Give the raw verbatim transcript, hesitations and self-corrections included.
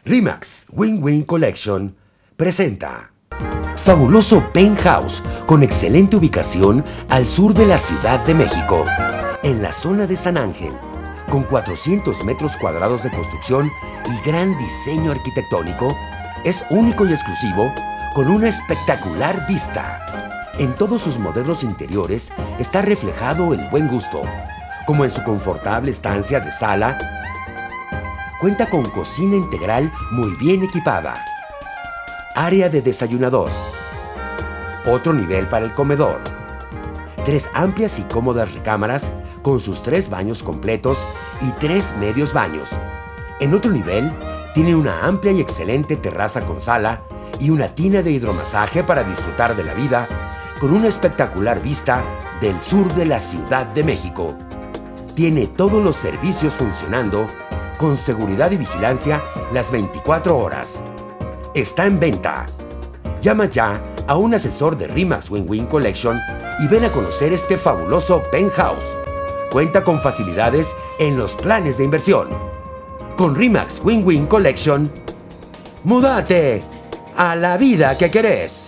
RE/MAX Win-Win Collection presenta fabuloso penthouse con excelente ubicación al sur de la Ciudad de México, en la zona de San Ángel, con cuatrocientos metros cuadrados de construcción y gran diseño arquitectónico. Es único y exclusivo, con una espectacular vista. En todos sus modelos interiores está reflejado el buen gusto, como en su confortable estancia de sala. Cuenta con cocina integral muy bien equipada, área de desayunador, otro nivel para el comedor, tres amplias y cómodas recámaras con sus tres baños completos y tres medios baños. En otro nivel, tiene una amplia y excelente terraza con sala y una tina de hidromasaje para disfrutar de la vida, con una espectacular vista del sur de la Ciudad de México. Tiene todos los servicios funcionando con seguridad y vigilancia las veinticuatro horas. Está en venta. Llama ya a un asesor de RE/MAX Win-Win Collection y ven a conocer este fabuloso penthouse. Cuenta con facilidades en los planes de inversión. Con RE/MAX Win-Win Collection, ¡múdate a la vida que querés!